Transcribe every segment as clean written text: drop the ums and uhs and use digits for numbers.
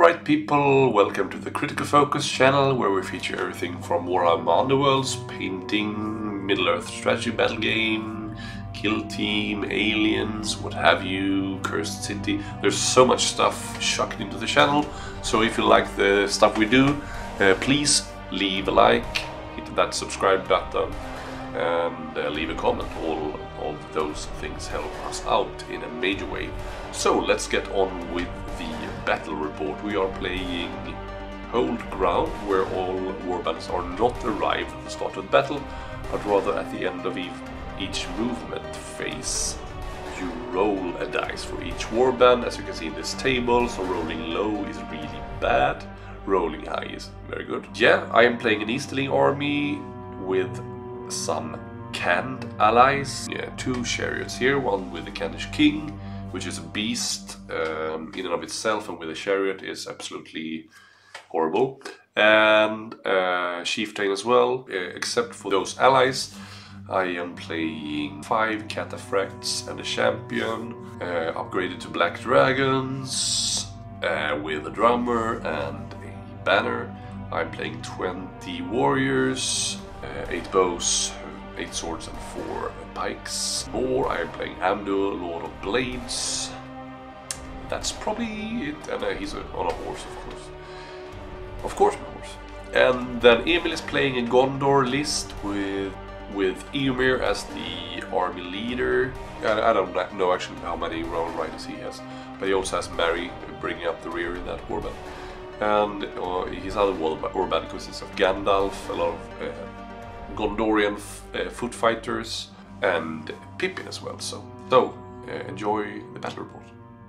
Alright people, welcome to the Critical Focus channel, where we feature everything from Warhammer Underworlds, painting, Middle-earth strategy battle game, kill team, aliens, what have you, Cursed City. There's so much stuff chucked into the channel, so if you like the stuff we do, please leave a like, hit that subscribe button, and leave a comment. All of those things help us out in a major way. So let's get on with the battle report. We are playing Hold Ground, where all warbands are not arrived at the start of the battle, but rather at the end of each movement phase. You roll a dice for each warband, as you can see in this table, so rolling low is really bad, rolling high is very good. Yeah, I am playing an Easterling army with some canned allies. Yeah, two chariots here, one with the Khandish king, which is a beast in and of itself, and with a chariot is absolutely horrible. And chieftain as well, except for those allies. I am playing 5 cataphracts and a champion, upgraded to black dragons, with a drummer and a banner. I'm playing 20 warriors, 8 bows, 8 swords and 4 pikes. More, I am playing Amdur, Lord of Blades. That's probably it, and he's on a horse, of course. Of course, on a horse. And then Emil is playing a Gondor list with Eomer as the army leader. I don't know actually how many Royal Riders he has, but he also has Mary bringing up the rear in that warband. And his other warband consists of Gandalf, a lot of Gondorian foot fighters, and Pippin as well. So enjoy the battle report.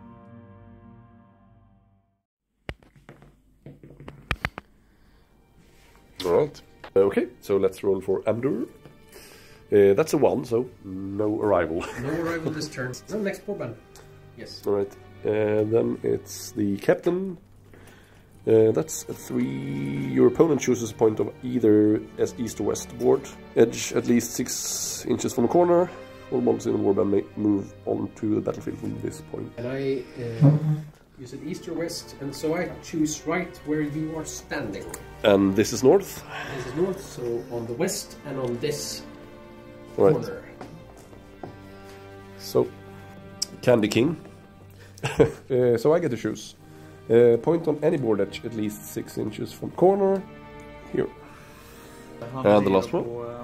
Alright, okay, so let's roll for Amdur. That's a 1, so no arrival. No arrival this turn. No, next warband. Yes. Alright, then it's the captain. That's a 3. Your opponent chooses a point of either east or west board. Edge at least 6 inches from the corner. All models in the warband may move onto the battlefield from this point. And I use it east or west, and so I choose right where you are standing. And this is north? This is north, so on the west and on this right. corner. So, Candy King. So I get to choose. Point on any board edge at least 6 inches from corner. Here. And the last one.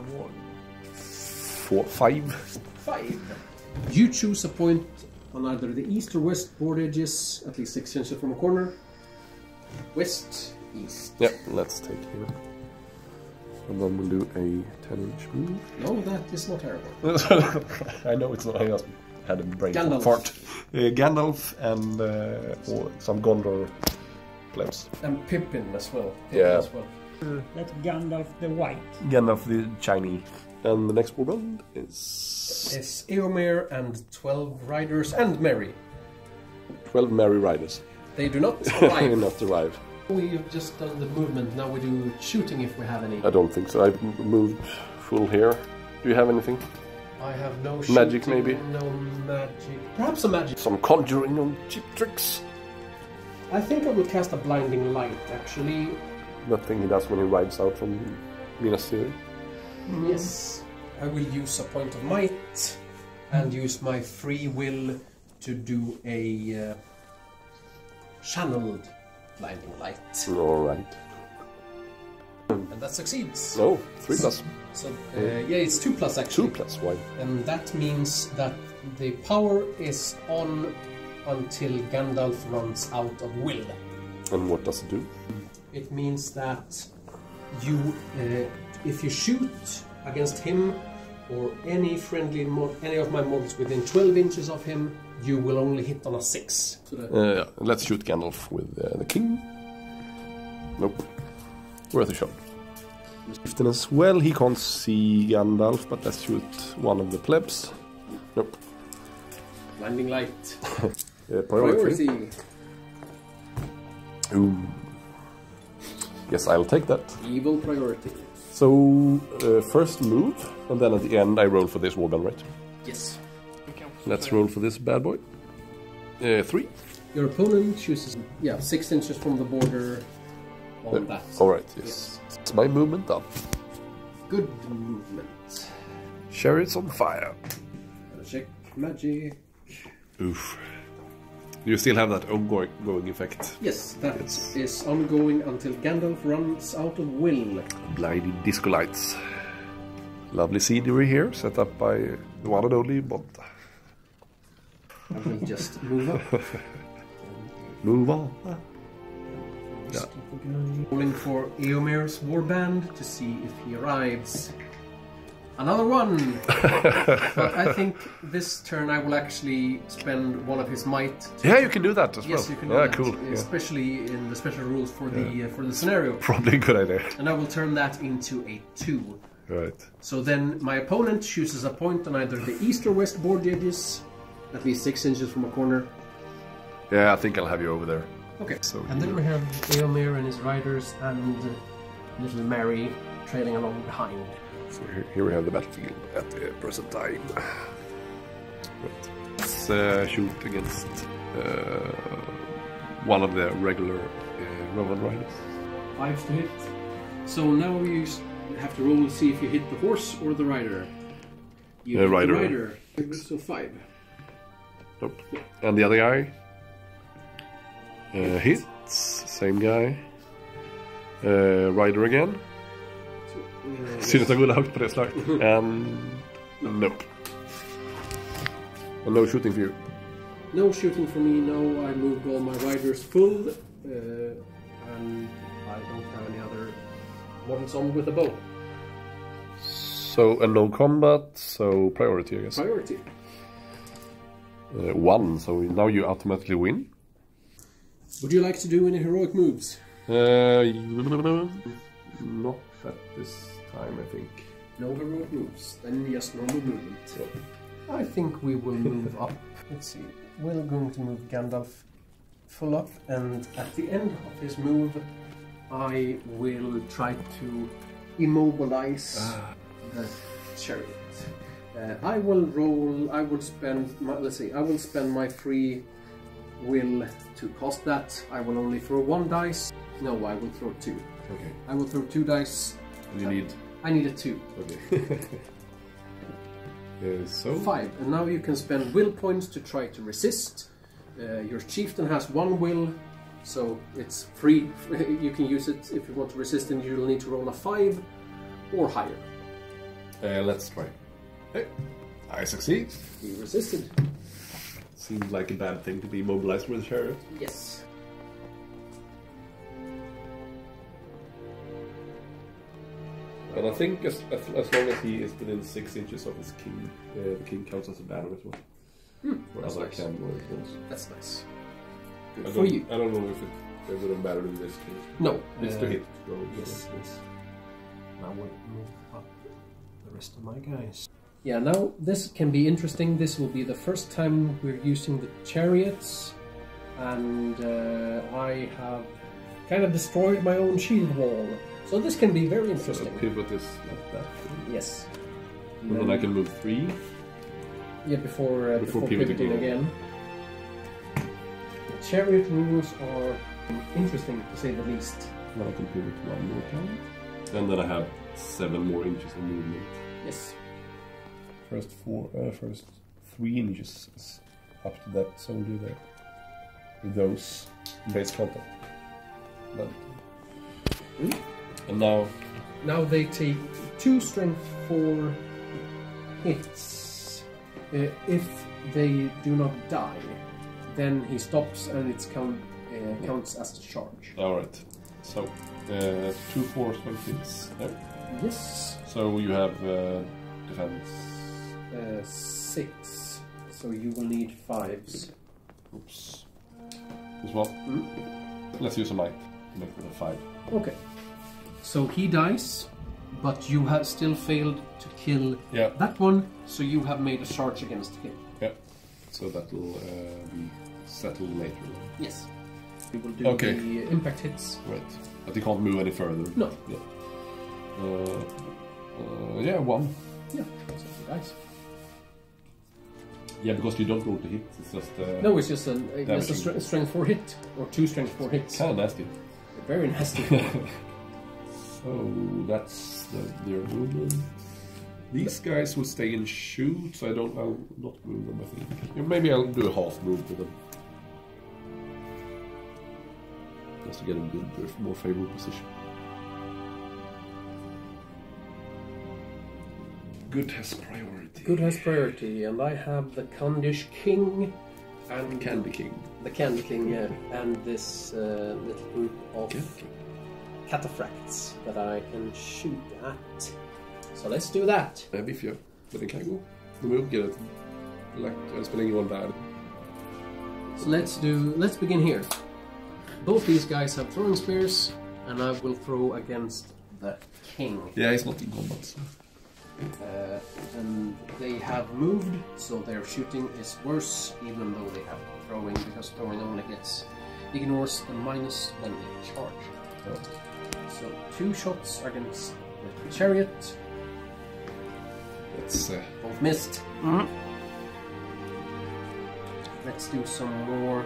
5. 5. You choose a point on either the east or west board edges, at least 6 inches from a corner. West, east. Yeah, let's take here. And then we'll do a 10-inch move. No, that is not terrible. I know it's not. I just had a brain Gandalf. fart. Gandalf and some Gondor plebs. And Pippin as well. Yeah. As well. That's Gandalf the White. Gandalf the Chinese. And the next warband is... It's Eomer and 12 riders and Merry. 12 merry riders. They do not arrive. Not arrive. We've just done the movement, now we do shooting if we have any. I don't think so. I've moved full here. Do you have anything? I have no shooting, Magic maybe? No magic. Perhaps a magic. Some conjuring on cheap tricks. I think I will cast a blinding light, actually. That thing he does when he rides out from Minas Tirith. Yes. I will use a point of might and use my free will to do a channeled blinding light. Alright. And that succeeds. No, 3 plus. So, yeah, it's 2 plus actually. 2 plus, why? And that means that the power is on until Gandalf runs out of will. And what does it do? It means that you, if you shoot against him or any any of my models within 12 inches of him, you will only hit on a 6. So let's shoot Gandalf with the king. Nope. Worth a shot. Chieftain as well, he can't see Gandalf, but let's shoot one of the plebs. Nope. Blinding light. Priority. Ooh. Yes, I'll take that. Evil priority. So, first move, and then at the end I roll for this warband, right? Yes. Let's roll for this bad boy. 3. Your opponent chooses 6 inches from the border on that. Alright, yes. It's my movement done. Good movement. Chariots on fire. Check magic. Oof. You still have that ongoing effect. Yes, that is ongoing until Gandalf runs out of will. Blinding disco lights. Lovely scenery here, set up by the one and only Bond. I will just move up. Move on. Yeah. Rolling for Eomer's warband to see if he arrives. Another one! But I think this turn I will actually spend one of his might. Yeah, you can do that as well. Yes, you can do that. Cool. Especially in the special rules for the scenario. Probably a good idea. And I will turn that into a 2. Right. So then my opponent chooses a point on either the east or west board edges, at least 6 inches from a corner. Yeah, I think I'll have you over there. Okay. So and then we have Eomer and his riders and little Mary trailing along behind. So here we have the battlefield at the present time. Right. Let's shoot against one of the regular Roman riders. 5 to hit. So now you have to roll to see if you hit the horse or the rider. You hit rider. The rider. So 5. Nope. And the other guy hits. Same guy. Rider again. Synd att jag går högt på det slaget. And nope. And no shooting for you. No shooting for me. No, I moved all my riders full. And I don't have any other models on with a bow. So, and no combat, so priority, I guess. Priority. 1, so now you automatically win. Would you like to do any heroic moves? Not at this time, I think. No heroic moves, then just normal movement. I think we will move up. Let's see. We're going to move Gandalf full up, and at the end of his move, I will try to immobilize the chariot. I will roll. I would spend. I will spend my free will to cost that. I will only throw 1 dice. No, I will throw 2. Okay. I will throw 2 dice. You need. I need a 2. Okay. So 5. And now you can spend will points to try to resist. Your chieftain has 1 will, so it's free. You can use it if you want to resist, and you'll need to roll a 5 or higher. Let's try. Hey, I succeed. He resisted. Seems like a bad thing to be mobilized with a chariot. Yes. And I think as long as he is within 6 inches of his king, the king counts as a banner as well. Whereas I can go close. That's nice. Good for you. I don't know if it would have mattered in this case. No. It's to hit. Yes. I will move up the rest of my guys. Yeah, now this can be interesting. This will be the first time we're using the chariots, and I have kind of destroyed my own shield wall. So this can be very interesting. So pivot is like that. Yes. And then I can move 3. Yeah, before pivoting again. The chariot rules are interesting to say the least. Now I can pivot 1 more time. And then I have 7 more inches of movement. Yes. First 3 inches is up to that soldier there. With those base contact. And now they take 2 strength for hits. If they do not die, then he stops and it counts as a charge. Alright. So 2 force when hits. Yep. Yes. So you have defense 6. So you will need 5s. Oops. As well. Let's use a might to make it a 5. Okay. So he dies, but you have still failed to kill that one, so you have made a charge against him. Yeah. So that will be settled later. Yes. We will do the impact hits. Right. But he can't move any further. No. Yeah. 1. Yeah. So he dies. Yeah, because you don't roll to hit. It's just No, it's just a strength 4 hit or 2 strength 4 hits. kind of nasty. Very nasty. So that's their movement. These guys will stay and shoot, so I'll not move them, I think. Yeah, maybe I'll do a half move with them. Just to get a good, more favorable position. Good has priority. Good has priority, and I have the Kandish King and Candy King. the Candy King, yeah, and this little group of cataphracts that I can shoot at. Så let's do that. Biffia. Den kan gå. De är uppgradade. Det spelar ingen roll där. So let's begin here. Both these guys have throwing spears, and I will throw against the king. Yeah, he's not in combat. So. And they have moved, so their shooting is worse, even though they have throwing, because throwing only ignores the minus, then they charge. Oh. So 2 shots against the chariot. That's Both missed. Let's do some more.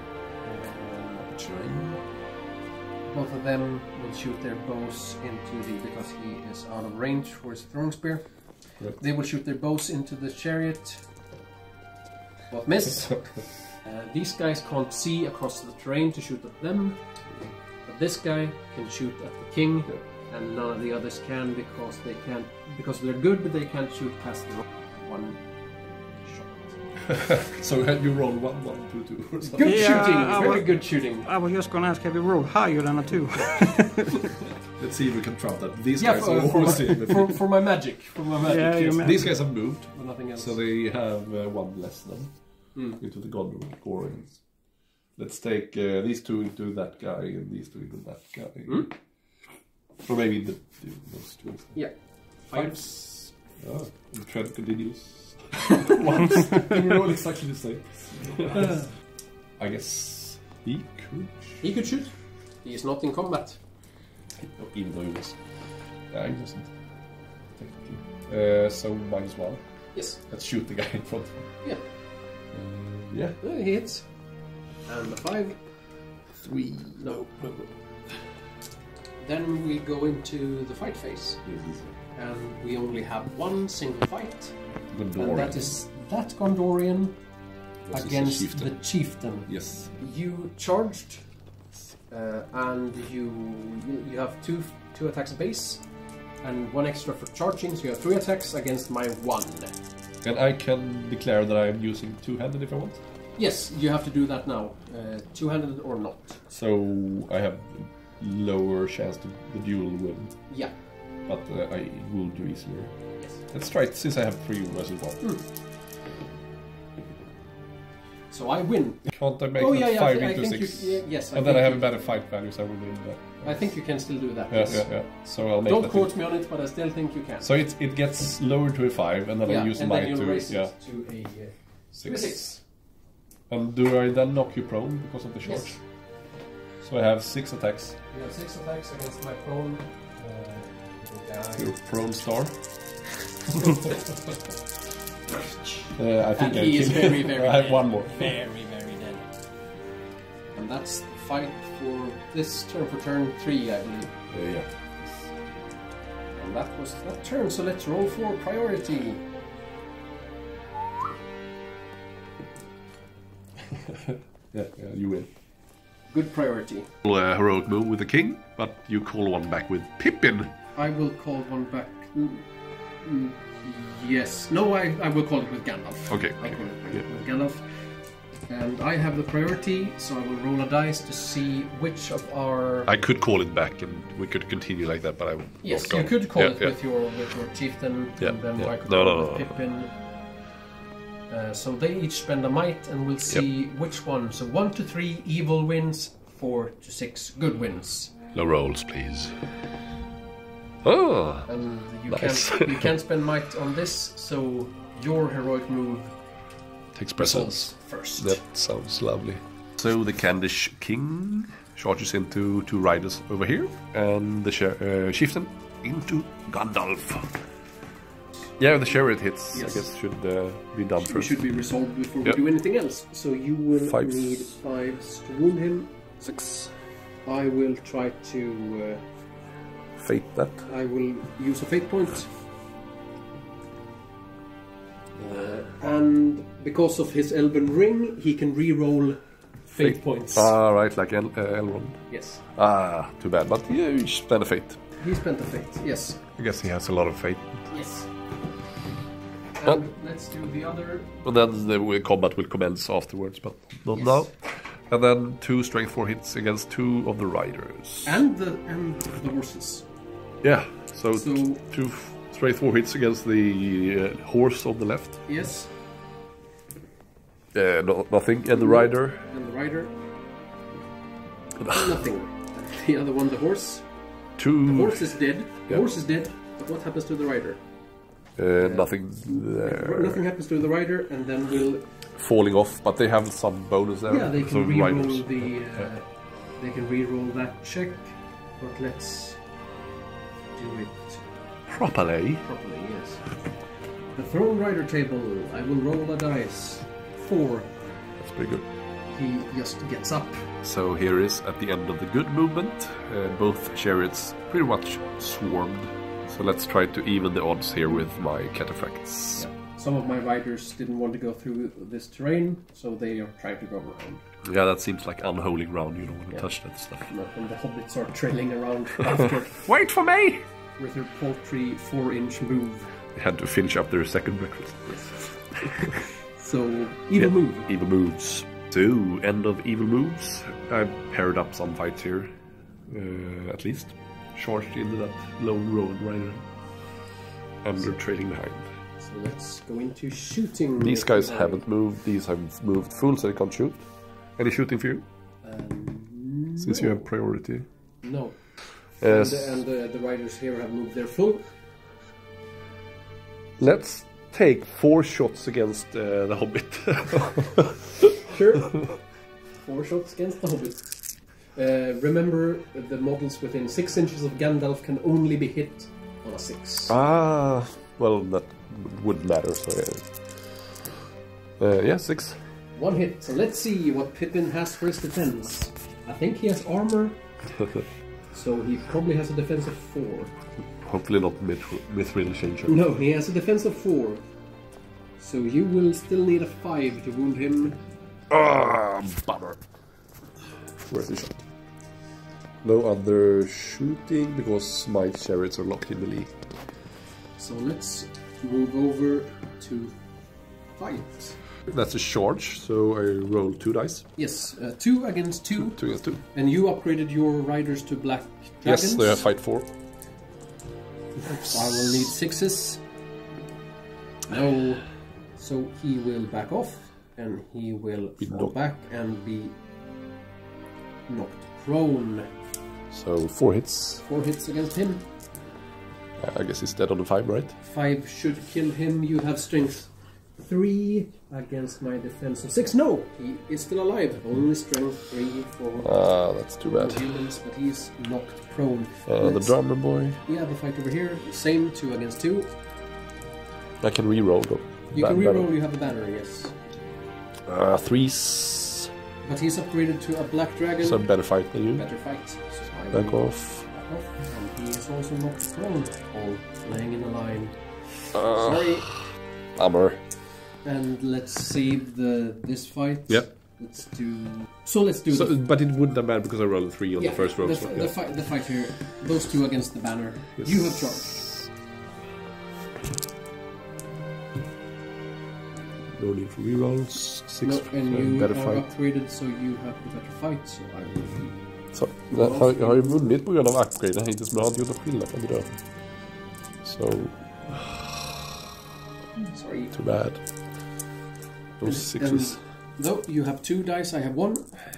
Both of them will shoot their bows into because he is out of range for his throwing spear. Right. They will shoot their bows into the chariot. Both miss. These guys can't see across the terrain to shoot at them, but this guy can shoot at the king, and none of the others can because they're good, but they can't shoot past the 1 shot. So you roll 1, 1, 2, 2 or something. Good shooting, I very good shooting. I was just gonna ask, have you rolled higher than a 2? Let's see if we can trump that. These Yeah, guys are always for my magic. Yeah, you These guys have moved, But nothing else. so they have 1 less than into the Gondorians. Let's take these 2 into that guy and these 2 into that guy. Or maybe those 2. Yeah. 5s. The trend continues. Once. We roll exactly the same. I guess he could. He could shoot. He is not in combat. Even though he was. He wasn't. Technically. So -1. Yes. Let's shoot the guy in front. Yeah. Yeah. He hits. And the 5. 3. No. Then we go into the fight phase. And we only have 1 single fight. Gondorian. And that is that Gondorian Versus against the the chieftain. Yes. You charged, and you have two attacks base, and 1 extra for charging, so you have 3 attacks against my 1. And I can declare that I'm using 2-handed if I want. Yes, you have to do that now, 2-handed or not. So I have lower chance to the duel win, Yeah. but I will do easier. Yes. Let's try it since I have 3 versus 1. So I win. Can't I make Oh that yeah, 5 I into think 6? yes. And then I have a better fight value, so I will win that. I think you can still do that. Yeah, yes. yeah. So I'll make Don't that. quote me on it, but I still think you can. So it gets lowered to a 5, and then I use and my then you 2. raise Yeah, it to a 6. 6. And do I then knock you prone because of the charge? Yes. So I have 6 attacks. You have 6 attacks against my prone. Your prone star. I think And he is very, very I have dead. 1 more. Very, very dead. And that's the fight for this turn, for turn 3, I believe. Yeah. And that was that turn, so let's roll for priority. Yeah, you win. Good priority. Heroic move with the king, but you call one back with Pippin. I will call one back. Yes. No, I will call it with Gandalf. Okay. I call it with Gandalf. And I have the priority, so I will roll a dice to see which of our... I could call it back, and we could continue like that, but I will. Yes, not you go. could call it Yeah. with your chieftain, Yeah, and then yeah. I could No, call no, it with no. Pippin. So they each spend a might, and we'll see which one. So 1 to 3 evil wins, 4 to 6 good wins. No rolls, please. Oh, And you Nice. can't spend might on this, so your heroic move takes results precedence. first. That sounds lovely. So the Candish king charges into 2 riders over here, and the chieftain into Gandalf. Yeah, the chariot hits. Yes. I guess should be done It first. should be resolved before Yep. we do anything else. So you will 5. need 5 to wound him. 6. I will try to. Fate that. I will use a fate point. And because of his Elven Ring, he can re-roll fate points. Ah, right, like Elrond. Yes. Ah, too bad. But yeah, you spend a fate. He spent a fate, yes. I guess he has a lot of fate. Yes. Oh. And let's do the other. And then the combat will commence afterwards, but not Yes. now. And then 2 strength 4 hits against 2 of the riders. And the horses. Yeah, so, So- 2 strength 4 hits against the horse on the left. Yes. Nothing. And the rider. And the rider. Nothing. The other one, the horse. 2. The horse is dead. The Yeah. horse is dead. But what happens to the rider? Nothing there. Nothing happens to the rider, and then we'll. Falling off, but they have some bonus there. Yeah, they so can re-roll riders. the. They can re-roll that check, but let's do it Properly. properly. Yes. The throne rider table. I will roll a dice. 4. That's pretty good. He just gets up. So here is at the end of the good movement. Both chariots pretty much swarmed. So let's try to even the odds here with my cataphracts. Yeah. Some of my riders didn't want to go through this terrain, so they are trying to go around. Yeah, that seems like unholy ground. You don't want to Yeah. touch that stuff. And the hobbits are trailing around after Wait for me! with their paltry 4-inch move. They had to finish up their second breakfast. So, evil move. Evil moves. So, end of evil moves. I paired up some fights here. At least. Charged into that lone road rider. And they're trailing behind. So let's go into shooting. These guys haven't moved. These have moved full, so they can't shoot. Any shooting for you? Since you have priority. No. Yes. And the riders here have moved their full. Let's take 4 shots against the Hobbit. Sure. 4 shots against the hobbit. Remember, the models within 6 inches of Gandalf can only be hit on a 6. Well, that wouldn't matter, so yeah, 6. 1 hit. So let's see what Pippin has for his defense. I think he has armor, so he probably has a defense of 4. Hopefully not mithril changer. No, he has a defense of 4. So you will still need a 5 to wound him. Bummer. Where's the shot? No other shooting because my chariots are locked in melee. So let's move over to fight. That's a charge, so I roll 2 dice. Yes, 2 against 2. 2 against 2. And you upgraded your riders to black dragons. Yes, they have fight 4. So I will need 6s. No. So he will back off, and he will fall knocked. back and be knocked prone. So 4 hits. 4 hits against him. I guess he's dead on the 5, right? 5 should kill him. You have strength 3 against my defense of 6. No, he is still alive. Only strength 3 for That's too bad. humans, but he's knocked prone. The Let's- drummer boy. Yeah, the fight over here. Same, 2 against 2. I can re-roll though. You can reroll. You have the banner, yes. 3s. But he's upgraded to a black dragon. So better fight than you. Better fight. So I Back will off. back off. And he is also knocked prone. All laying in a line. Uh, Sorry. Bummer. And let's save this fight. Yep. Let's do. So let's do. So, but it wouldn't have mattered because I rolled a 3 on yeah, the first roll. The, so, the, yeah. fight, the fight here. Those 2 against the banner. Yes. You have charge. No need for rerolls. 6. No, and you better are fight. upgraded, so you have the better fight. So I will. Så, jag har ju vunnit på grund av upgraden hittills, men jag har inte gjort någon skillnad kan bedöma. So, Sorry. too bad. Those 6s. No, you have 2 dice. I have 1.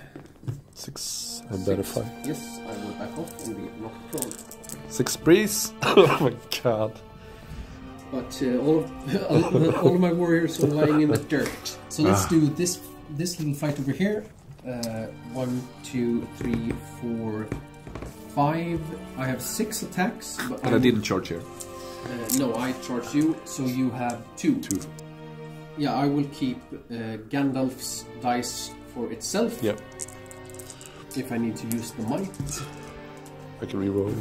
6 and better fight. Yes, I will back off and be knocked prone. 6 breeze. Oh my god. But all of my warriors are lying in the dirt. So let's do this little fight over here. 1, 2, 3, 4, 5. I have 6 attacks. But And I didn't charge here. No, I charge you, so you have 2. 2. Yeah, I will keep Gandalf's dice for itself. Yep. If I need to use the might. I can reroll.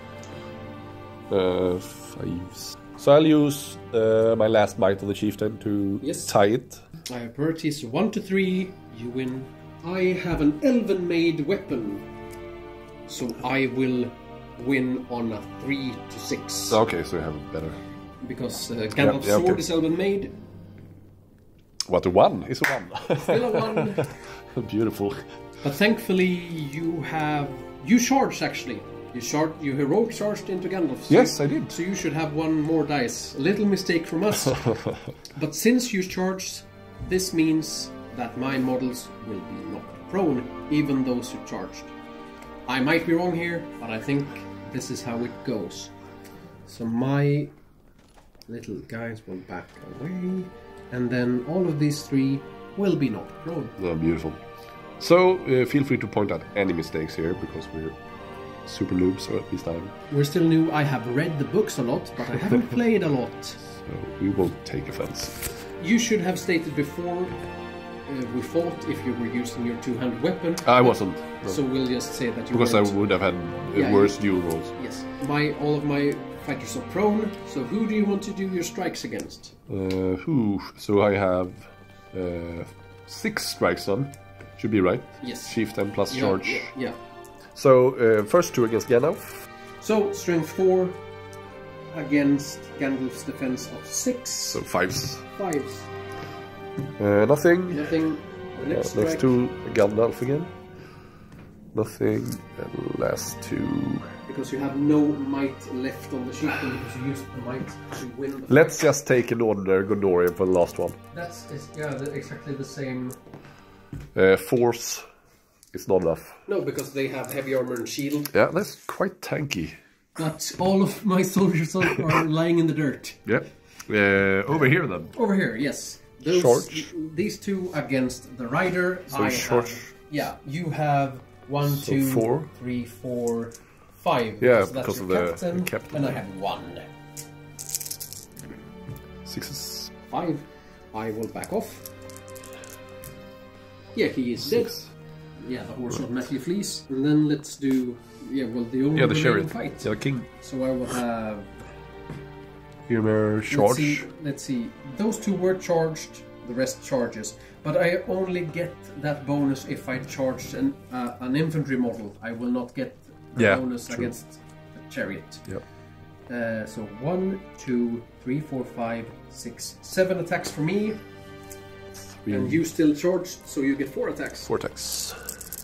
5s. So I'll use my last might of the chieftain to tie it. I have priorities 1 to 3. You win. I have an elven-made weapon, so I will win on a 3 to 6. Okay, so you have better. Because Gandalf's sword is elven-made. What, a 1? It's a 1. Still a 1. Beautiful. But thankfully you charged actually. You heroic charged into Gandalf. So yes, I did. So you should have 1 more dice. A little mistake from us. But since you charged, this means that my models will be knocked prone, even those who charged. I might be wrong here, but I think this is how it goes. So my little guys will back away, and then all of these 3 will be knocked prone. Yeah, beautiful. So feel free to point out any mistakes here, because we're super noobs, so at least We're still new. I have read the books a lot, but I haven't played a lot. So we won't take offense. You should have stated before we fought if you were using your two-handed weapon. I wasn't. No. So we'll just say that you because weren't. I would have had worse duel rolls. Yes. All of my fighters are prone. So who do you want to do your strikes against? So I have 6 strikes on. Should be right. Yes. Chieftain plus charge. Yeah. So first 2 against Gandalf. So strength 4 against Gandalf's defense of 6. So 5s. 5s. Nothing. Nothing. The next strike. Next 2 Gandalf again. Nothing. And last 2. Because you have no might left on the chieftain because you used the might to win. Let's just take an ordinary Gondorian for the last one. That's exactly the same. Force is not enough. No, because they have heavy armor and shield. Yeah, that's quite tanky. But all of my soldiers are lying in the dirt. Yeah. Over here then. Over here, yes. These 2 against the rider. So charge. Yeah, you have 1, 2, 4, 3, 4, 5. Yeah, so because of the captain. And I have 1. 6s. 5. I will back off. Yeah, he is dead. Yeah, the horse automatically flees. And then let's do... the only the chariot fight. Yeah, the king. So I will have... Here, charge. Let's see. Those 2 were charged, the rest charges. But I only get that bonus if I charge an infantry model. I will not get the bonus against the chariot. Yep. So 1, 2, 3, 4, 5, 6, 7 attacks for me. 3. And you still charged, so you get 4 attacks. 4 attacks.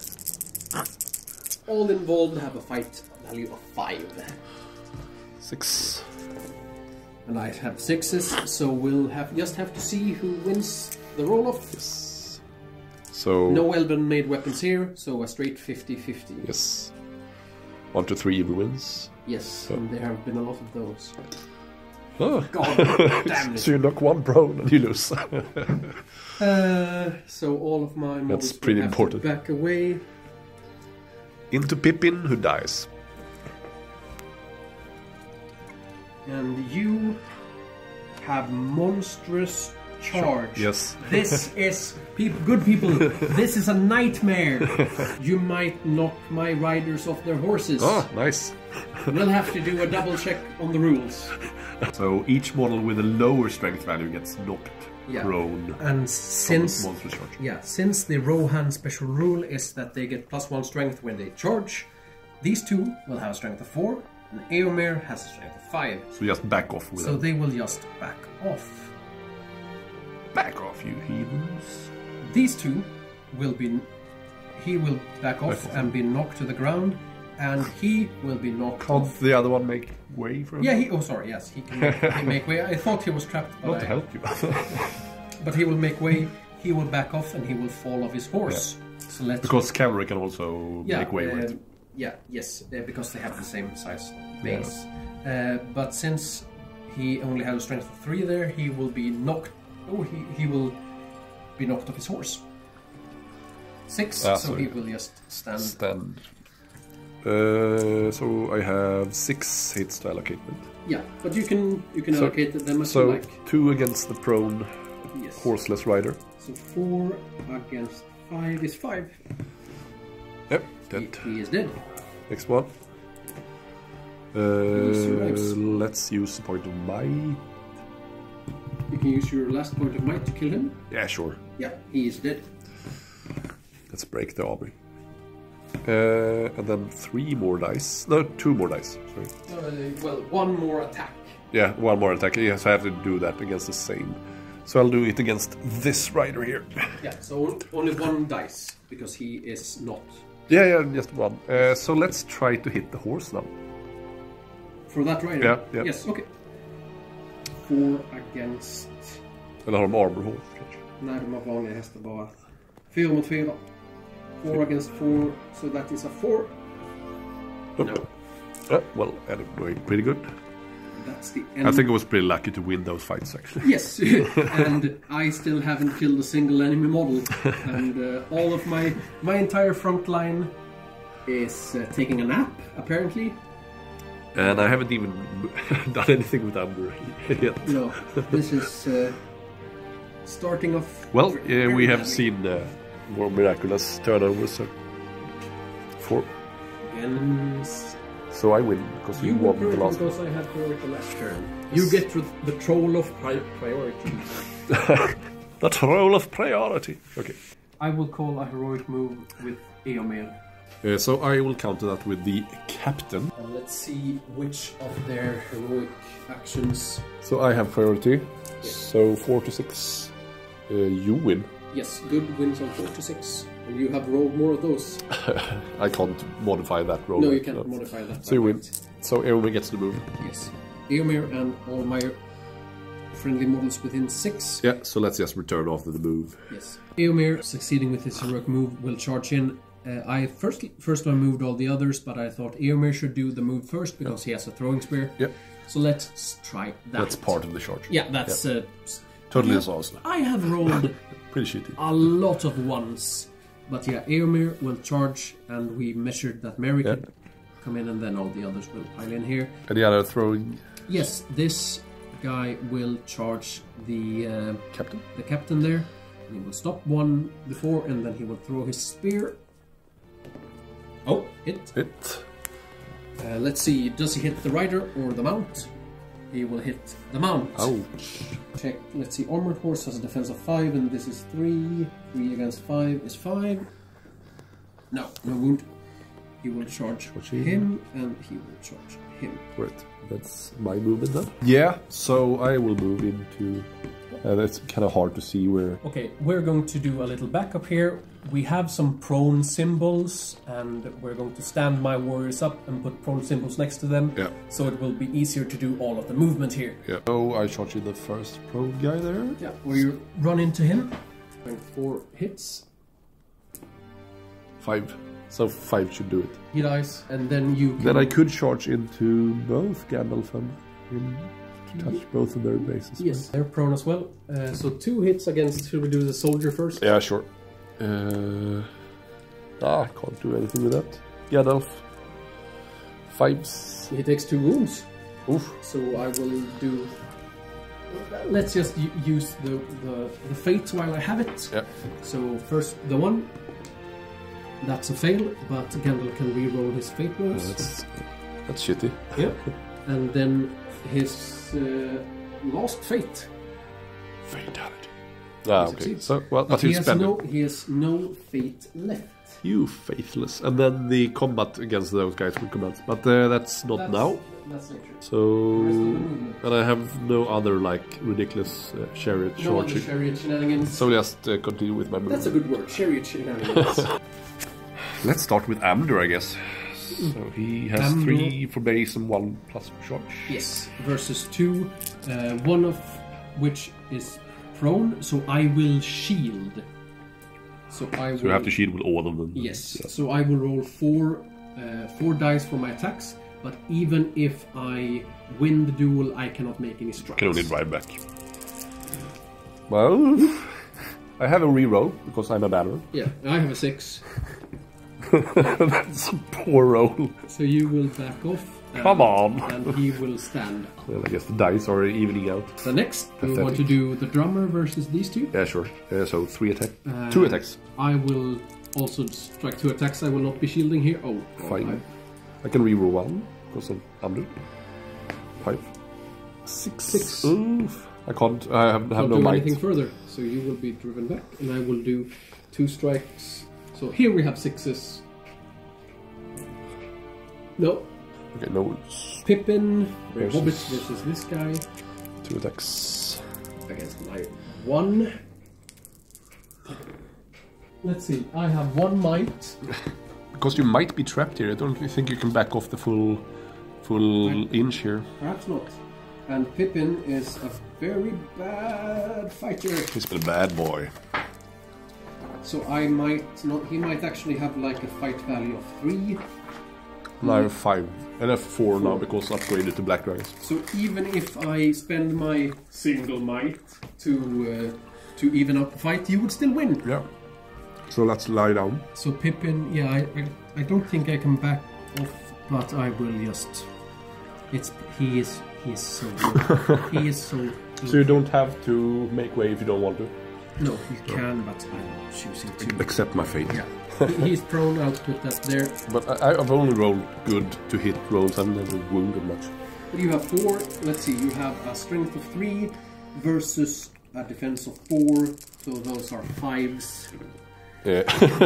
All involved have a fight value of 5. 6. And I have 6s, so we'll just have to see who wins the roll-off. Yes. So no elven-made weapons here, so a straight 50-50. Yes. 1 to 3 wins. Yes, and there have been a lot of those. Oh. God damn it. So you knock 1 prone and you lose. So all of my models That's pretty have important. to back away. Into Pippin, who dies. And you have monstrous charge. Yes. This is good people. This is a nightmare. You might knock my riders off their horses. Oh, nice. We'll have to do a double check on the rules. So each model with a lower strength value gets knocked prone. And since monstrous charge. Since the Rohan special rule is that they get +1 strength when they charge, these 2 will have a strength of 4. And Eomer has a strength of 5. So just back off with So them. they will just back off. Back off, you heathens. These 2 will be... He will back off and be knocked to the ground. And he will be knocked Can't off. the other one make way for him? Yeah, yes, he can make way. I thought he was trapped. But Not to help you. But he will make way, he will back off, and he will fall off his horse. So let's... Because cavalry can also make way with it. Yes, because they have the same size base. But since he only had a strength of 3 there, he will be knocked... Oh, he will be knocked off his horse. 6, so he will just stand... So I have 6 hits to allocate with. Yeah, but you can allocate them as you So like. 2 against the prone Yes. horseless rider. So 4 against 5 is 5. Yep, dead. He is dead. Next one. survives. Let's use a point of might. You can use your last point of might to kill him. Yeah, sure. Yeah, he is dead. Let's break the army. And then 3 more dice. No, 2 more dice. Sorry. Well, 1 more attack. Yeah, 1 more attack. Yes, I have to do that against the same. So I'll do it against this rider here. Yeah, so only 1 dice, because he is not. Yeah, just 1. So let's try to hit the horse now. For that rider? Yeah. Yes, okay. 4 against... Eller har de armor horse kanske? Nej, de har vanliga hästar bara. 4 mot 4. 4 against 4, so that is a 4. No. Well, I'm doing pretty good. That's the end. I think I was pretty lucky to win those fights, actually. Yes, and I still haven't killed a single enemy model. And all of my entire front line is taking a nap, apparently. And I haven't even done anything with Amber yet. No, this is starting off... Well, very we have badly. seen more miraculous turnovers. So 4. Against... So I win, because you won the last one. because I had priority last turn. You get the troll of priority. The troll of priority. Okay. I will call a heroic move with Eomer. So I will counter that with the captain. And let's see which of their heroic actions... So I have priority. So 4 to 6. You win. Yes, good wins on 4 to 6. And you have rolled more of those. I can't modify that roll. No, you can't modify that. So you win. So Eomer gets the move. Yes. Eomer and all my friendly models within 6. Yeah, so let's just return after the move. Yes. Eomer, succeeding with his heroic move, will charge in. I first I moved all the others, but I thought Eomer should do the move first because he has a throwing spear. Yep. So let's try that. That's part of the charge. Yeah, that's... Totally awesome. I have rolled Pretty shitty. a lot of ones. But yeah, Eomer will charge, and we measured that Mary could come in, and then all the others will pile in here. Any other throwing? Yes, this guy will charge the Captain? The captain there. And he will stop 1 before, and then he will throw his spear. Oh, hit. Hit. Let's see, does he hit the rider or the mount? He will hit the mount. Ouch. Check. Let's see. Armored horse has a defense of 5, and this is 3. 3 against 5 is 5. No wound. He will charge him, and he will charge him. Right. That's my movement then. Yeah. So I will move into. It's kind of hard to see where. Okay, we're going to do a little backup here. We have some prone symbols, and we're going to stand my warriors up and put prone symbols next to them. Yeah. So it will be easier to do all of the movement here. Yeah. So I charge in the first prone guy there. Yeah, where you run into him. 4 hits. 5. So 5 should do it. He dies, and then you can... Then I could charge into both Gandalf and him to touch both of their bases. Yes, right? they're prone as well. So 2 hits against... Should we do the soldier first? Yeah, sure. I can't do anything with that. Gandalf. 5s. He takes 2 wounds. Oof. So I will do... Let's just use the fate while I have it. Yeah. So first the 1. That's a fail, but Gandalf can re-roll his fate bonus. That's shitty. Yeah. And then his last fate. Fatality. Okay. Succeeds. So, well, but he he's spending. he has no fate left. You faithless. And then the combat against those guys will commence. But that's not now. That's not true. So, and I have no other like ridiculous chariot No other charging. chariot shenanigans. So just continue with my movement. That's a good word, chariot shenanigans. Let's start with Amdur, I guess. So he has Amdur. 3 for base and 1 plus for charge. Yes, versus 2, 1 of which is prone, so I will shield. So you have to shield with all of them. Yes, Yeah. so I will roll 4 dice for my attacks, but even if I win the duel, I cannot make any strikes. Can only drive back. Well, I have a reroll because I'm a banner. Yeah, I have a 6. That's a poor roll. So you will back off. Come on. And he will stand up. Well, I guess the dice are evening out. So next, we want to do the drummer versus these two. Yeah, sure. So 3 attack. 2 attacks. I will also strike 2 attacks. I will not be shielding here. Oh, Fine. I can reroll 1 because I'm under. 5. 6. Oof. I can't. I have no do might. anything further. So you will be driven back, and I will do 2 strikes. So here we have 6s. No. Okay, no. Pippin Hobbit versus this guy. 2 attacks. Against my 1. Let's see. I have 1 might. Because you might be trapped here. I don't think you can back off the full inch here. Perhaps not. And Pippin is a very bad fighter. He's been a bad boy. So I might not. He might actually have like a fight value of 3. Now I have 5. And I have 4 now because upgraded to Black Dragons. So even if I spend my single might to even up the fight, you would still win. Yeah. So let's lie down. So Pippin, yeah, I don't think I can back off, but I will just. He is so good. He is so good. So you don't have to make way if you don't want to. No, you can, but I'm choosing to. Accept my fate. Yeah. He's prone. I'll put that there. But I've only rolled good to hit rolls. I've never wounded much. You have 4. Let's see. You have a strength of 3 versus a defense of 4. So those are 5s. Yeah.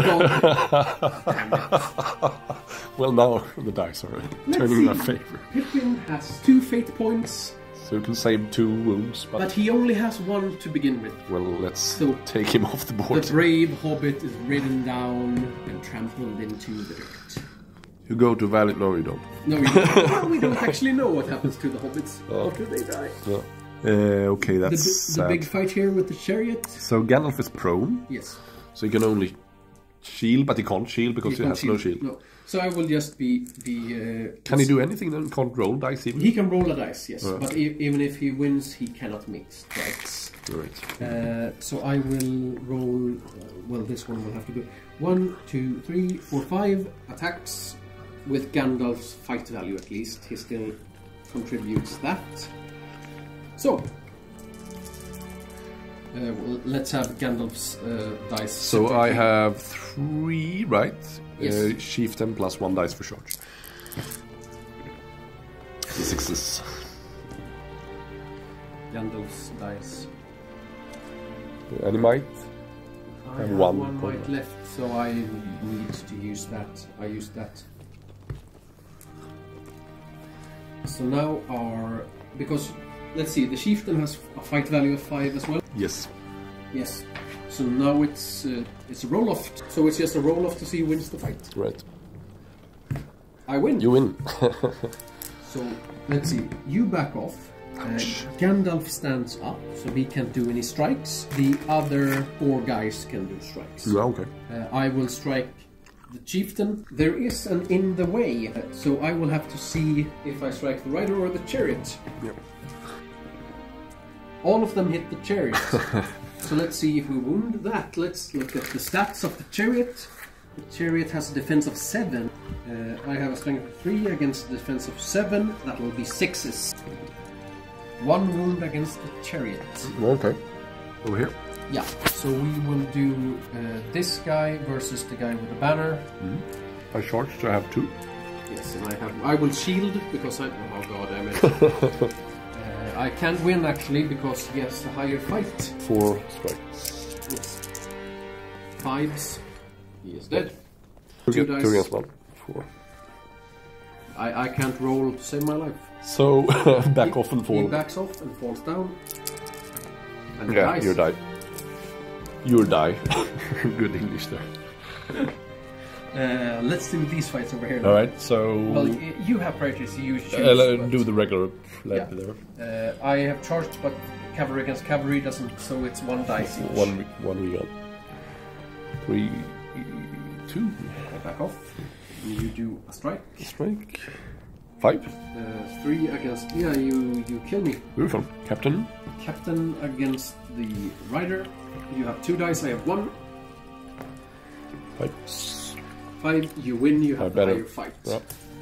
Well, now the dice are turning in my favor. Pippin has 2 fate points. So it will save 2 wounds. But he only has 1 to begin with. Well, let's take him off the board. The brave hobbit is ridden down and trampled into the dirt. You go to Valley? No, you don't. No, we don't. Well, we don't actually know what happens to the hobbits after they die. No. Okay, that's the big fight here with the chariot. So Gandalf is prone. Yes. So he can only shield, but he can't shield because he has no shield. No. So I will just be. Can he do anything then? Can't roll dice even? He can roll a dice, yes. But even if he wins, he cannot make strikes. Right. So I will roll. Well, this one will have to go 1, 2, 3, 4, 5 attacks with Gandalf's fight value at least. He still contributes that. So. Well, let's have Gandalf's dice. So separately. I have 3, right? Yes. Chieftain plus 1 dice for charge. 6s. Gandalf's dice. Any might? I have 1 might left, so I need to use that. I used that. So now because let's see, the chieftain has a fight value of 5 as well. Yes. Yes. So now it's a roll-off. So it's just a roll-off to see who wins the fight. Right. I win. You win. So let's see. You back off. Gandalf stands up, so he can't do any strikes. The other 4 guys can do strikes. Yeah, okay. I will strike the chieftain. There is an in the way, so I will have to see if I strike the rider or the chariot. Yep. All of them hit the chariot. So let's see if we wound that. Let's look at the stats of the chariot. The chariot has a defense of 7. I have a strength of 3 against a defense of 7. That will be 6s. 1 wound against the chariot. Okay. Over here. Yeah. So we will do this guy versus the guy with the banner. I charged, so I have 2. Yes, and I will shield because oh god damn it. I can't win actually because he has a higher fight. 4 strikes. Yes. 5s. He is dead. 2 dice. against 1. 4. I can't roll to save my life. So back off and fall. He backs off and falls down. And Yeah, dies. you die. You die. Good English there. Let's do these fights over here. Now. Alright, so... Well, you have priorities, you choose. do the regular Yeah. there. I have charged, but cavalry against cavalry doesn't, so it's 1 dice each. One we got. 3, 2. I back off. You do a strike. Strike. 5. 3 against. Yeah, you kill me. Beautiful. Captain. Captain against the rider. You have 2 dice. I have 1. 5. 5, you win, you have the better. higher fight. Yeah.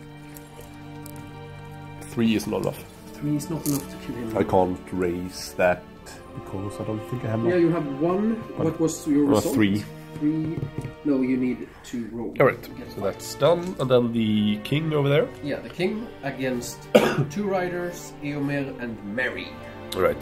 3 is not enough. 3 is not enough to kill him. I can't raise that because I don't think I have Yeah, enough. you have 1. What was your result? 3. 3. No, you need to roll. Alright, to get so 5. that's done. And then the king over there. Yeah, the king against 2 riders, Eomer and Mary. Alright.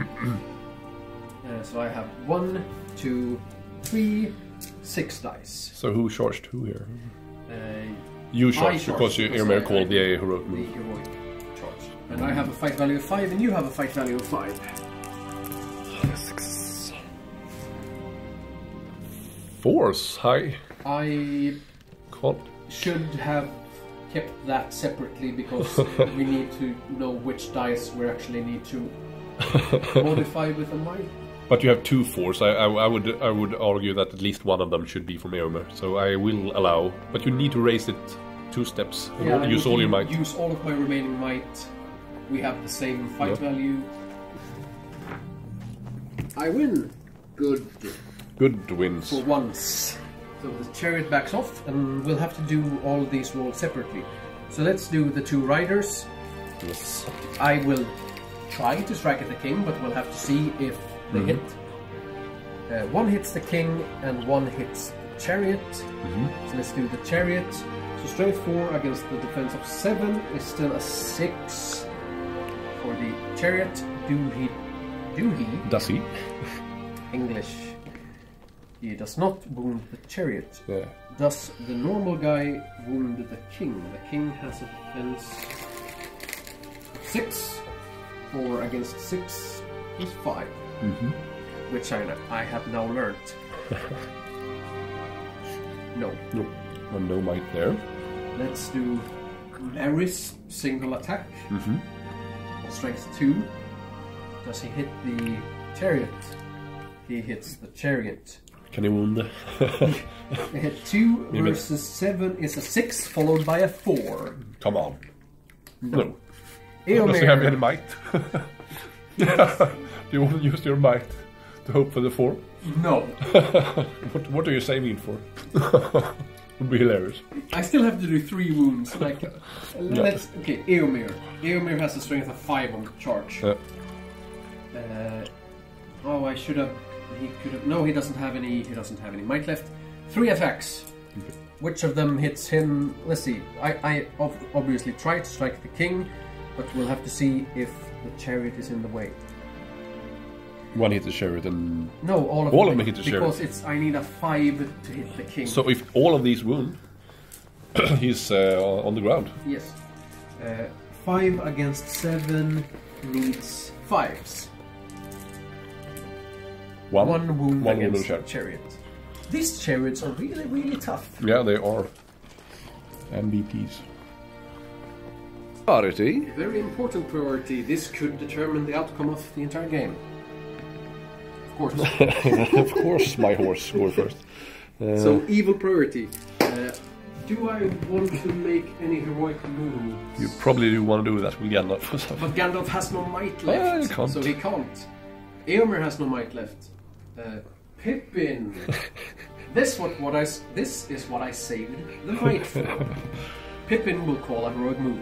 So I have 1, 2, 3, 6 dice. So who charged who here? Uh, You I charged because you because Eomer I- called the heroic the move. heroic charge. And I have a fight value of 5, and you have a fight value of 5. 6. Force high. I Can't. should have kept that separately because we need to know which dice we actually need to modify with a might. But you have 2 force. I would argue that at least one of them should be from Eomer. So I will allow. But you need to raise it 2 steps. And I use need all to your might. Use all of my remaining might. We have the same fight Yep. value. I win. Good. Good wins. For once. So the chariot backs off, and we'll have to do all these rolls separately. So let's do the 2 riders. Yes. I will try to strike at the king, but we'll have to see if they hit. 1 hits the king, and 1 hits the chariot. So let's do the chariot. So strength 4 against the defense of 7 is still a 6 for the chariot. Does he? English. He does not wound the chariot. Yeah. Does the normal guy wound the king? The king has a defense of 6. 4 against 6 is 5. Which I have now learned. No. No. And no might there. Let's do Mary's single attack. Strength 2. Does he hit the chariot? He hits the chariot. Can he wound? I hit 2 versus 7 is a 6, followed by a 4. Come on. No. Does he have any might? Do you want to use your might to hope for the 4? No. What are you saving for? Would be hilarious. I still have to do 3 wounds. Like, let's. Okay, Eomer. Eomer has a strength of 5 on charge. Oh, I should have. He could have. No, he doesn't have any. He doesn't have any might left. 3 attacks. Okay. Which of them hits him? Let's see. I obviously tried to strike the king, but we'll have to see if the chariot is in the way. 1 hit the chariot and... No, all of them hit the because chariot. it's I need a 5 to hit the king. So if all of these wound, he's on the ground. Yes. 5 against 7 needs 5s. 1 wound on against the the chariot. These chariots are really, really tough. Yeah, they are. MVPs. Priority. Very important priority. This could determine the outcome of the entire game. Of course. Of course, my horse go first. So, evil priority. Do I want to make any heroic moves? You probably do want to do that with Gandalf. But Gandalf has no might left, he can't. so he can't. Eomer has no might left. Pippin. This is what I saved the might for. Pippin will call a heroic move.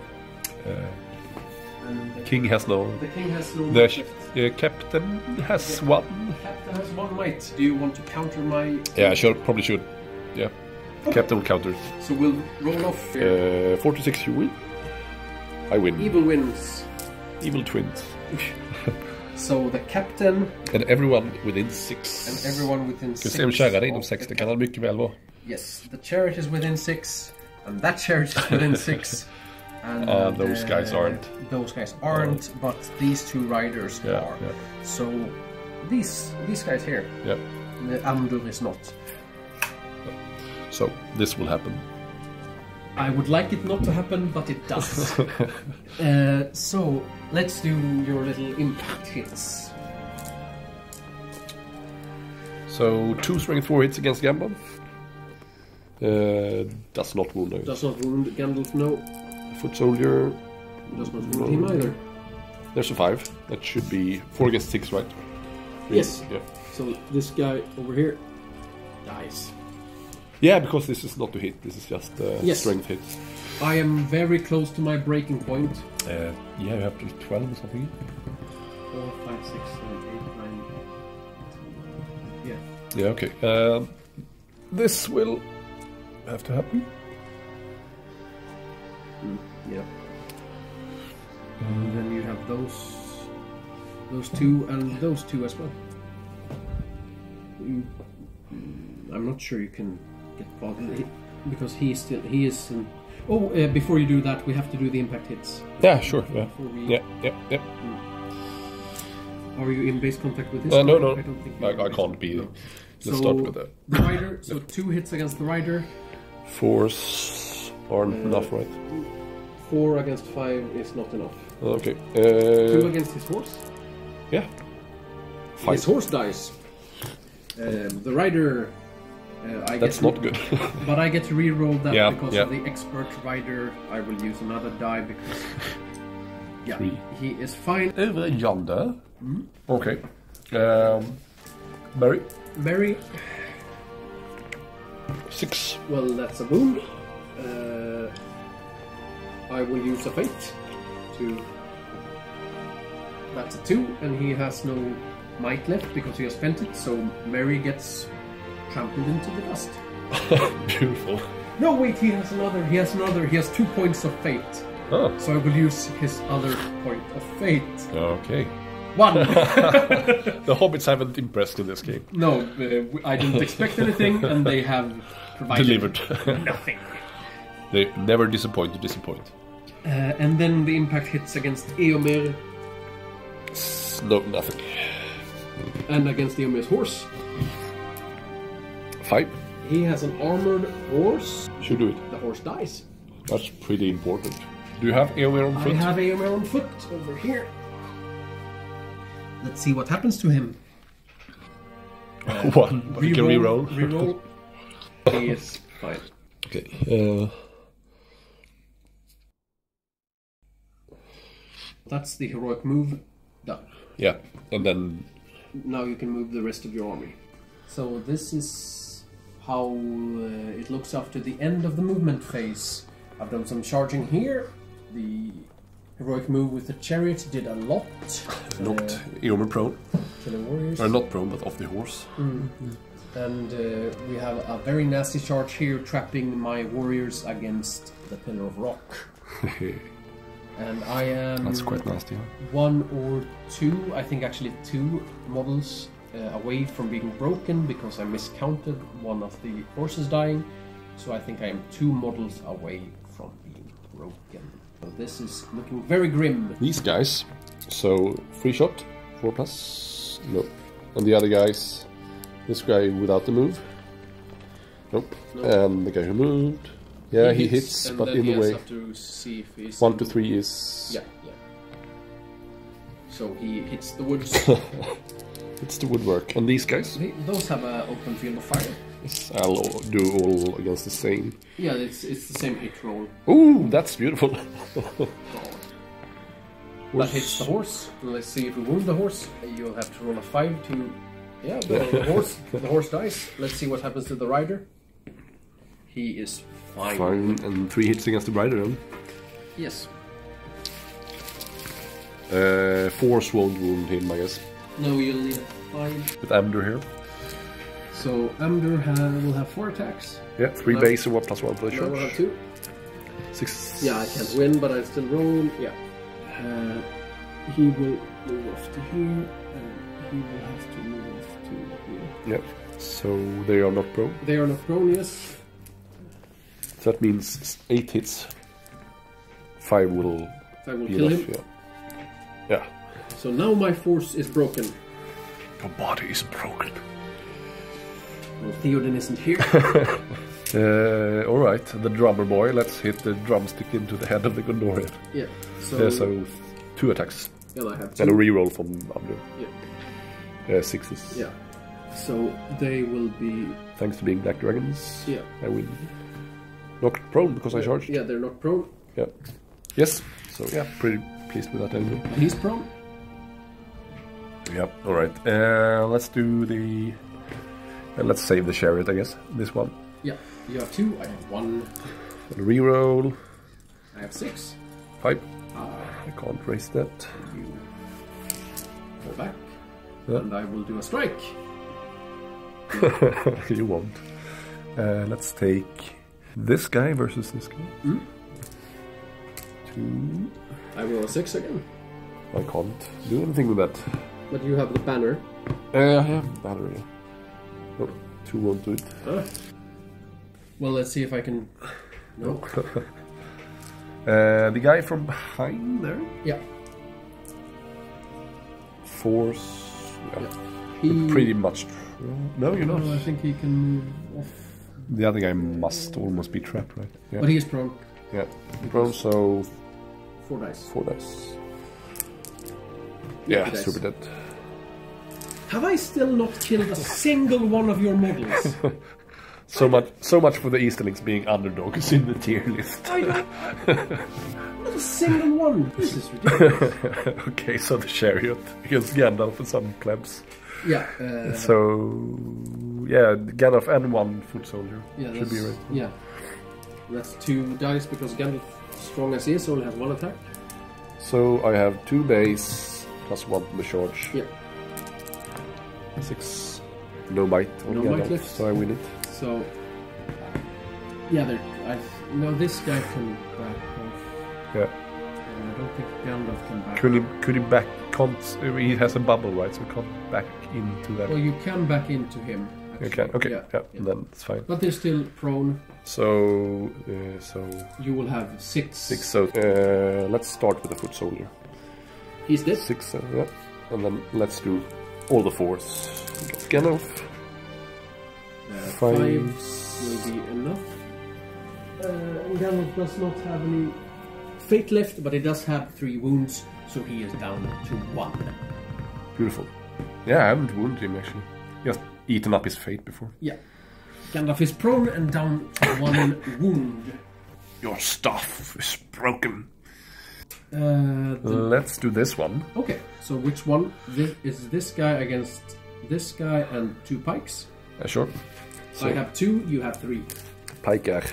And the King has no. The king has no The might left. captain has 1. Captain has 1 might. Do you want to counter my? Yeah, probably should. Yeah. Okay. Captain will counter. So we'll roll off. 4 to 6 you win. I win. Evil wins. Evil twins. So the captain And everyone within 6. and everyone within 6. Ska se om kärran är inom of 6, the det kan han mycket väl vara. Yes, the chariot is within 6, and that chariot is within 6. And Those guys aren't. Those guys aren't, but these 2 riders Yeah, are. yeah. So these guys here, Yeah. the Amdur is not. So this will happen. I would like it not to happen, but it does. So let's do your little impact hits. So 2 strength 4 hits against Gandalf. Does not wound. No. Does not wound Gandalf, no. Foot soldier. Does not wound him either. There's a 5. That should be 4 against 6, right? Yes. Yeah. So this guy over here dies. Yeah, because this is not to hit. This is just Yes. strength hit. I am very close to my breaking point. Yeah, you have to 12 or something. 4, 5, 6, 7, 8, 9, 10. Yeah. Yeah, okay. This will have to happen. Yeah. And then you have those two and those two as well. I'm not sure you can get bothered because he is. Before you do that, we have to do the impact hits. Yeah, sure. Yeah. Yeah. Are you in base contact with this? No. I don't think I can't be. No. Let's start with that. The rider. So 2 hits against the rider. Force aren't enough, right? 4 against 5 is not enough. Okay. 2 against his horse. Yeah. 5. His horse dies. The rider. That's not good. But I get to re-roll that because yeah. of the expert rider. I will use another die because. Yeah, 3. he is fine. Over yonder. Okay. Mary. 6. Well, that's a boon. I will use a fate to. That's a 2, and he has no might left because he has spent it. So Mary gets trampled into the dust. Beautiful. No, wait, he has another. He has 2 points of fate. Oh. So I will use his other point of fate. Okay. 1. The hobbits haven't impressed in this game. No, I didn't expect anything, and they have provided Delivered. nothing. They never disappoint to disappoint. And then the impact hits against Eomer No, nothing. and against Eomer's horse. 5. He has an armored horse. Should do it. The horse dies. That's pretty important. Do you have Eomer on I foot? have Eomer on foot over here. Let's see what happens to him. 1, but you can reroll. Reroll. He is fine. Okay. That's the heroic move. Done. Yeah, and then Now you can move the rest of your army. So this is how it looks after the end of the movement phase. I've done some charging here. The heroic move with the chariot did a lot. knocked Eomer prone. To the warriors. Or not prone, but off the horse. And we have a very nasty charge here, trapping my warriors against the pillar of rock. And I am... That's quite nasty, huh? 1 or 2, I think actually 2 models away from being broken because I miscounted one of the horses dying. So I think I am 2 models away from being broken. So this is looking very grim. These guys. So, free shot. 4+. No. And the other guys. This guy without the move. Nope. And the guy who moved. Yeah, he hits, but in the way. Have to see if he's 1 to 3 is... Yeah. So he hits the woods. It's the woodwork. And these guys? Those have an open field of fire. Yes, I'll do all against the same. Yeah, it's the same hit roll. Ooh, that's beautiful. That hits the horse. Let's see if we wound the horse. You'll have to roll a 5 to... Yeah, the horse dies. Let's see what happens to the rider. He is fine. Fine, and 3 hits against the rider then. Yes. Force won't wound him, I guess. No, you'll need a 5. With Amdur here. So Amdur will have 4 attacks. Yeah, 3 base and 1+1 for the No, we'll have charge. 2. 6. Yeah, I can't win, but I still roll. Yeah. He will move off to here, and he will have to move off to here. Yep. So they are not prone. They are not prone, yes. So that means 8 hits. 5 will I will be kill enough. him. Yeah. So now my force is broken. Your body is broken. Well, Theoden isn't here. Alright, the drummer boy. Let's hit the drumstick into the head of the Gondorian. Yeah. So, So 2 attacks. and I have 2. And a reroll from Amdur. Yeah. 6s. Yeah. So they will be. Thanks to being black dragons. Yeah. I win. Knocked prone because I charged. Yeah, they're not prone. Yeah. Yes. So yeah, pretty pleased with that angle. He's prone. Yeah. All right. Let's do the. Let's save the chariot, I guess. This one. Yeah, you have 2, I have 1. Reroll. I have 6. 5. I can't raise that. You go back, Yeah. and I will do a strike. You won't. Let's take this guy versus this guy. 2. I roll a 6 again. I can't do anything with that. But you have the banner. I have battery. No, 2 won't do it. Well, let's see if I can... No. The guy from behind there. Yeah. Force. Yeah. He... Pretty much. No, you're not. I think he can move off. The other guy must almost be trapped, right? Yeah. But he is prone. Yeah. Prone, so 4 dice. 4 dice. Yeah, dice. super dead. Have I still not killed a single one of your models? So much for the Easterlings being underdogs in the tier list. I don't... Not a single one. This is ridiculous. Okay, so the chariot against Gandalf and some plebs. Yeah. So yeah, Gandalf and 1 foot soldier Yeah, should be right. Yeah. That's 2 dice because Gandalf, strong as he is, only has 1 attack. So I have 2 base plus 1 from the charge. Yeah. 6. No bite on No Gandalf, bite left. so I win it. So yeah, no, this guy can back off. Yeah. I don't think Gandalf can back. Could he back? Can't he has a bubble, right? So he can't back into that. Well, you can back into him. You Actually. can. Okay. Yeah. Yeah. Then it's fine. But they're still prone. So You will have 6. 6. So let's start with the foot soldier. He's dead. 6. Yeah. And then let's do all the 4s. Get Gandalf. 5 5. will be enough. Gandalf does not have any fate left, but he does have 3 wounds, so he is down to 1. Beautiful. Yeah, I haven't wounded him actually. Just eaten up his fate before. Yeah. Gandalf is prone and down to 1 wound. Your stuff is broken. The Let's do this one. Okay, so which one? Is this guy against this guy and 2 pikes? Sure. So, I have 2, you have 3. Piker.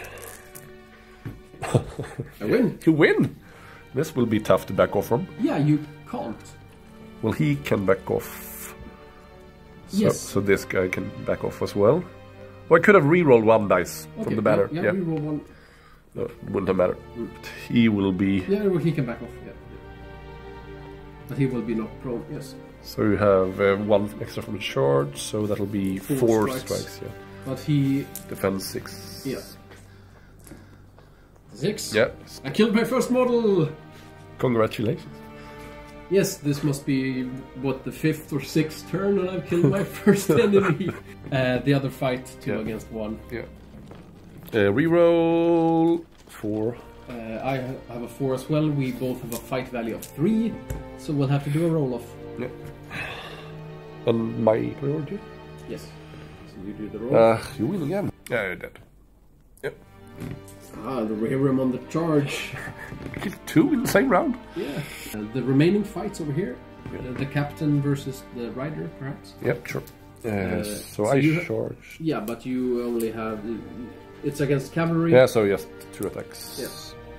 I win. You win! This will be tough to back off from. Yeah, you can't. Well, he can back off. So, Yes. So this guy can back off as well. Or I could have re-rolled 1 dice from the banner. Yeah, we roll 1. No, it wouldn't have mattered. But he will be... Yeah, well, he can back off. Yeah. But he will be not prone. Yes. So you have 1 extra from the charge, so that'll be 4 strikes. Yeah. But he... Defense 6. Yeah. 6. Yeah. I killed my first model. Congratulations. Yes, this must be what the 5th or 6th turn, and I've killed my first enemy. The other fight 2 against 1. Yeah. Reroll 4. I have a 4 as well. We both have a fight value of 3, so we'll have to do a roll off. Yeah. On my priority? Yes. So you do the roll. You win again. Yeah, you're dead. Yep. The Rohirrim on the charge. Kill 2 in the same round. Yeah. The remaining fights over here. The captain versus the rider, perhaps. Yep, sure. So I you charge. Yeah, but you only have... It's against cavalry. Yeah, so just 2 attacks. Yeah.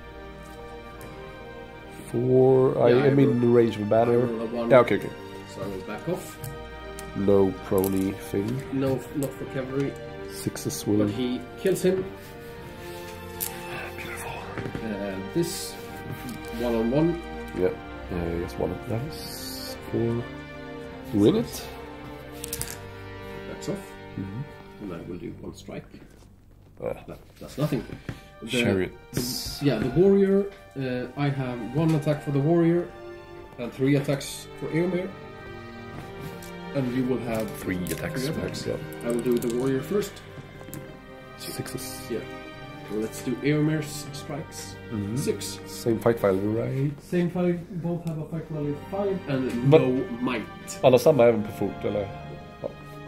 4. Yeah, I am in range of banner. roll a 1. Yeah, okay. So I will back off. No prony thing. No, not for cavalry. 6s will. But he kills him. Beautiful. This 1-on-1. Yeah, just 1 of those. 4. You win it. Backs off. Mm-hmm. And I will do 1 strike. Ah. That's nothing. Chariots. The warrior. I have 1 attack for the warrior and 3 attacks for Eomer. And you will have 3 attacks. 3 attacks. Yeah. I will do the warrior first. 6s. Yeah. So let's do Eomer's strikes. 6. Same fight value, right? Same fight. Both have a fight value of 5 and But- no might. Alla samma även på fot, eller? Ja.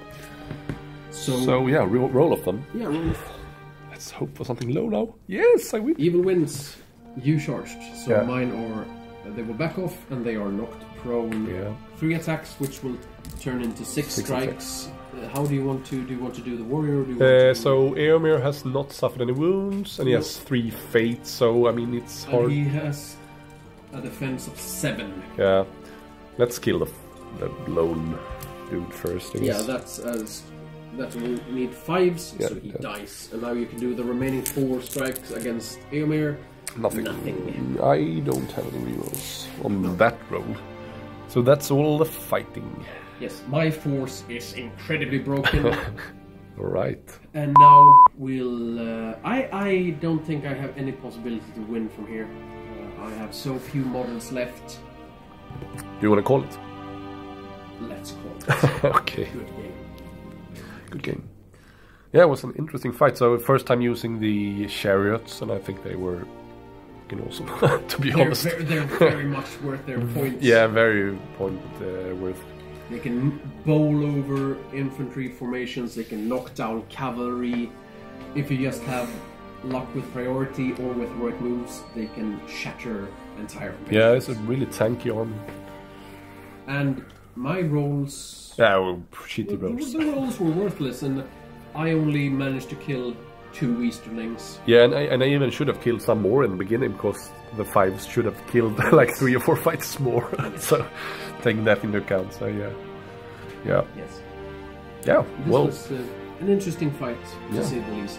So yeah, roll off them. Yeah, roll. Let's hope for something low now. Yes, I win. Evil wins. You charged. So Yeah. mine are... they will back off and they are knocked prone. Yeah. 3 attacks, which will turn into 6 6 strikes. how do you want to do the warrior? Or do you want to So Eomer has not suffered any wounds, and he has 3 fates. So I mean, it's hard. And he has a defense of 7. Yeah, let's kill the lone dude first. I guess. Yeah, that will need 5s, Yeah, so he yeah. dies. And now you can do the remaining 4 strikes against Eomer. Nothing. Nothing. I don't have any rerolls on that roll. So that's all the fighting. Yes, my force is incredibly broken. Alright. And now we'll... I don't think I have any possibility to win from here. I have so few models left. Do you want to call it? Let's call it. Okay. Good game. Good game. Yeah, it was an interesting fight. So first time using the chariots, and I think they were fucking awesome, to be honest. They're very much worth their points. Yeah, very point worth. They can bowl over infantry formations, they can knock down cavalry. If you just have luck with priority or with heroic moves, they can shatter entire formations. Yeah, it's a really tanky army. And my rolls... Yeah, well, shitty rolls. The rolls were worthless, and I only managed to kill 2 Easterlings. Yeah, and I even should have killed some more in the beginning, because the 5s should have killed like 3 or 4 fights more. So, taking that into account, so yeah. Yes. Yeah, This well... was an interesting fight, to Yeah. say the least.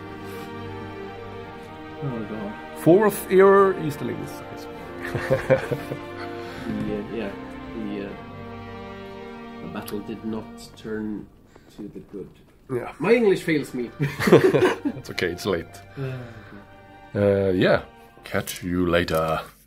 Oh god. 4th era Easterlings. The battle did not turn to the good. Yeah, My English fails me. that's okay, it's late. Yeah, catch you later.